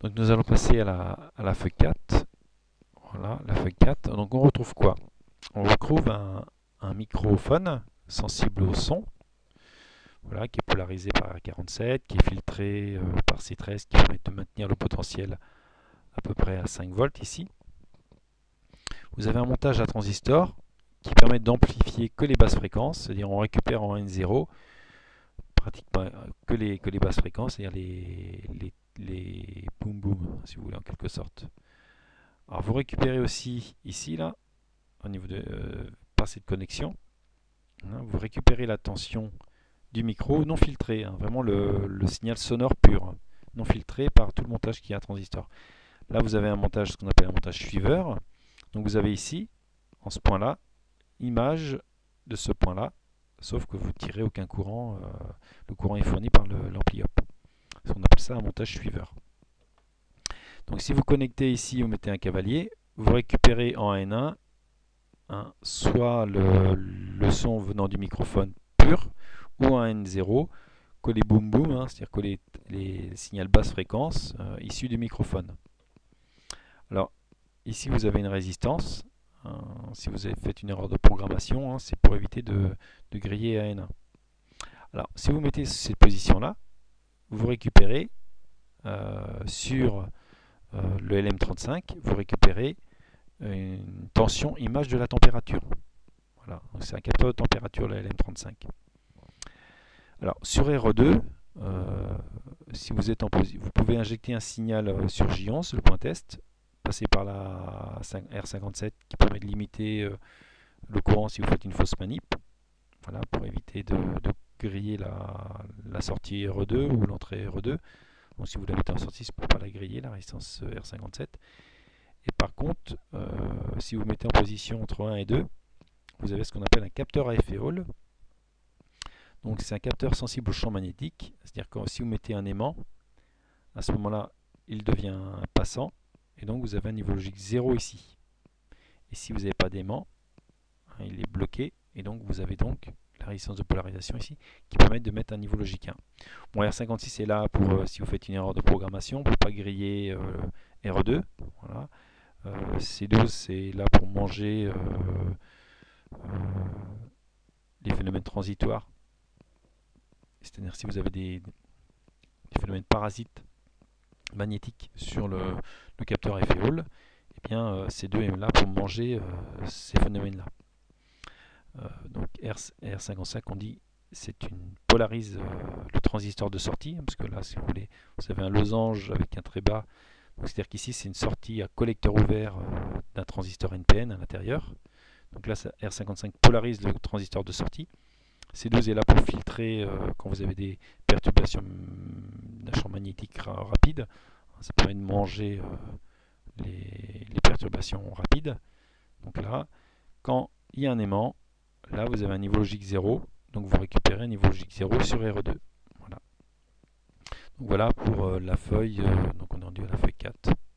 Donc nous allons passer à la feuille 4. Voilà, la feuille 4. Donc on retrouve quoi? On retrouve un microphone sensible au son, voilà, qui est polarisé par R47, qui est filtré par C13, qui permet de maintenir le potentiel à peu près à 5 volts ici. Vous avez un montage à transistor qui permet d'amplifier que les basses fréquences, c'est-à-dire on récupère en N0 pratiquement que les basses fréquences, c'est-à-dire les boom boom, si vous voulez, en quelque sorte. Alors vous récupérez aussi ici, là, au niveau de par cette connexion, hein, vous récupérez la tension du micro non filtré, hein, vraiment le signal sonore pur, hein, non filtré par tout le montage qui est à transistor. Là vous avez un montage, ce qu'on appelle un montage suiveur. Donc vous avez ici, en ce point-là, image de ce point-là, sauf que vous ne tirez aucun courant, le courant est fourni par l'ampli up. On appelle ça un montage suiveur. Donc si vous connectez ici, vous mettez un cavalier, vous récupérez en N1 soit le son venant du microphone pur, ou en N0 que les boom boom, hein, c'est-à-dire que les signaux basse fréquence issus du microphone. Alors ici vous avez une résistance. Si vous avez fait une erreur de programmation, hein, c'est pour éviter de griller à N1. Alors si vous mettez cette position-là, vous récupérez sur le LM35, vous récupérez une tension image de la température. Voilà, c'est un capteur de température, le LM35. Alors sur RE2, si vous êtes en position, vous pouvez injecter un signal sur J11, le point test, passer par la R57 qui permet de limiter le courant si vous faites une fausse manip. Voilà, pour éviter de griller la sortie RE2 ou l'entrée RE2. Donc si vous la mettez en sortie, c'est pour ne pas la griller, la résistance R57. Et par contre, si vous mettez en position entre 1 et 2, vous avez ce qu'on appelle un capteur à effet Hall. Donc c'est un capteur sensible au champ magnétique, c'est-à-dire que si vous mettez un aimant, à ce moment-là, il devient passant, et donc vous avez un niveau logique 0 ici. Et si vous n'avez pas d'aimant, hein, il est bloqué, et donc vous avez donc la résistance de polarisation ici, qui permet de mettre un niveau logique 1. Bon, R56 est là pour si vous faites une erreur de programmation, pour ne pas griller RE2. Voilà. C12 c'est là pour manger les phénomènes transitoires. C'est-à-dire si vous avez des phénomènes parasites magnétiques sur le capteur à effet Hall, eh bien C2 est là pour manger ces phénomènes-là. Donc R55, on dit, c'est une polarise le transistor de sortie, parce que là, si vous voulez, vous avez un losange avec un trait bas. C'est-à-dire qu'ici, c'est une sortie à collecteur ouvert d'un transistor NPN à l'intérieur. Donc là, R55 polarise le transistor de sortie. C12 est là pour filtrer quand vous avez des perturbations d'un champ magnétique rapide. Ça permet de manger les perturbations rapides. Donc là, quand il y a un aimant, là vous avez un niveau logique 0, donc vous récupérez un niveau logique 0 sur RE2. Voilà. Donc voilà pour la feuille, donc on est rendu à la feuille 4.